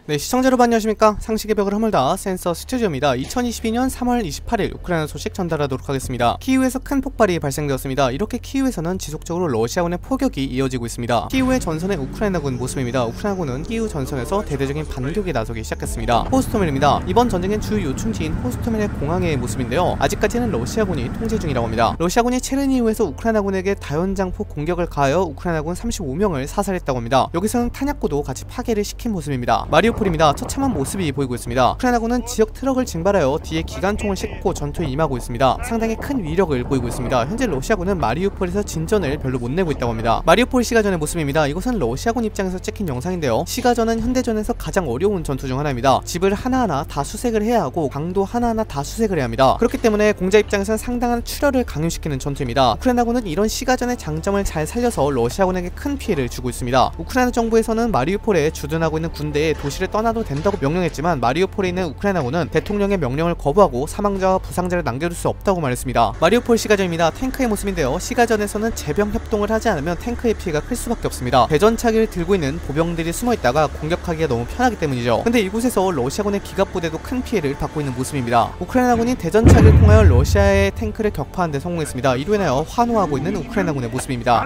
네, 시청자 여러분 안녕하십니까. 상식의 벽을 허물다 센서 스튜디오입니다. 2022년 3월 28일 우크라이나 소식 전달하도록 하겠습니다. 키이우에서 큰 폭발이 발생되었습니다. 이렇게 키이우에서는 지속적으로 러시아군의 포격이 이어지고 있습니다. 키이우의 전선의 우크라이나군 모습입니다. 우크라이나군은 키이우 전선에서 대대적인 반격에 나서기 시작했습니다. 호스토멜입니다. 이번 전쟁의 주 요충지인 호스토멜의 공항의 모습인데요. 아직까지는 러시아군이 통제 중이라고 합니다. 러시아군이 체르니우에서 우크라이나군에게 다연장포 공격을 가하여 우크라이나군 35명을 사살했다고 합니다. 여기서는 탄약고도 같이 파괴를 시킨 모습입니다. 마리우폴입니다. 처참한 모습이 보이고 있습니다. 우크라이나군은 지역 트럭을 증발하여 뒤에 기관총을 싣고 전투에 임하고 있습니다. 상당히 큰 위력을 보이고 있습니다. 현재 러시아군은 마리우폴에서 진전을 별로 못 내고 있다고 합니다. 마리우폴 시가전의 모습입니다. 이것은 러시아군 입장에서 찍힌 영상인데요. 시가전은 현대전에서 가장 어려운 전투 중 하나입니다. 집을 하나하나 다 수색을 해야 하고 강도 하나하나 다 수색을 해야 합니다. 그렇기 때문에 공자 입장에서는 상당한 출혈을 강요시키는 전투입니다. 우크라이나군은 이런 시가전의 장점을 잘 살려서 러시아군에게 큰 피해를 주고 있습니다. 우크라이나 정부에서는 마리우폴에 주둔하고 있는 군대에 도시를 떠나도 된다고 명령했지만 마리우폴에 있는 우크라이나군은 대통령의 명령을 거부하고 사망자와 부상자를 남겨둘 수 없다고 말했습니다. 마리우폴 시가전입니다. 탱크의 모습인데요. 시가전에서는 제병 협동을 하지 않으면 탱크의 피해가 클 수밖에 없습니다. 대전차기를 들고 있는 보병들이 숨어있다가 공격하기가 너무 편하기 때문이죠. 근데 이곳에서 러시아군의 기갑부대도 큰 피해를 받고 있는 모습입니다. 우크라이나군이 대전차기를 통하여 러시아의 탱크를 격파하는 데 성공했습니다. 이로 인하여 환호하고 있는 우크라이나군의 모습입니다.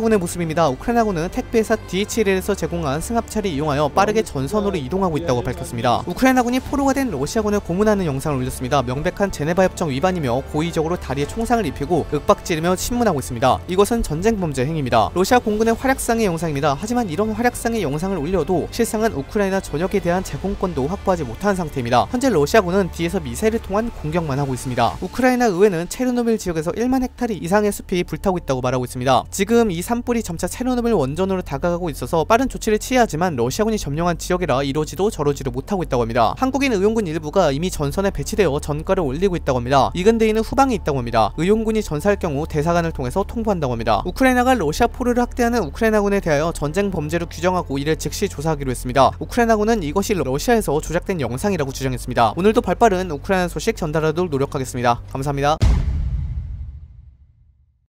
우크라이나군은 택배회사 DHL에서 제공한 승합차를 이용하여 빠르게 전선으로 이동하고 있다고 밝혔습니다. 우크라이나군이 포로가 된 러시아군을 고문하는 영상을 올렸습니다. 명백한 제네바 협정 위반이며 고의적으로 다리에 총상을 입히고 윽박지르며 신문하고 있습니다. 이것은 전쟁 범죄 행위입니다. 러시아 공군의 활약상의 영상입니다. 하지만 이런 활약상의 영상을 올려도 실상은 우크라이나 전역에 대한 제공권도 확보하지 못한 상태입니다. 현재 러시아군은 뒤에서 미사일을 통한 공격만 하고 있습니다. 우크라이나 의회는 체르노빌 지역에서 1만 헥타르 이상의 숲이 불타고 있다고 말하고 있습니다. 지금 이 산불이 점차 체르노빌 원전으로 다가가고 있어서 빠른 조치를 취해야 하지만 러시아군이 점령한 지역이라 이러지도 저러지도 못하고 있다고 합니다. 한국인 의용군 일부가 이미 전선에 배치되어 전가를 올리고 있다고 합니다. 이 근대에는 후방에 있다고 합니다. 의용군이 전사할 경우 대사관을 통해서 통보한다고 합니다. 우크라이나가 러시아 포로를 학대하는 우크라이나군에 대하여 전쟁 범죄로 규정하고 이를 즉시 조사하기로 했습니다. 우크라이나군은 이것이 러시아에서 조작된 영상이라고 주장했습니다. 오늘도 발빠른 우크라이나 소식 전달하도록 노력하겠습니다. 감사합니다.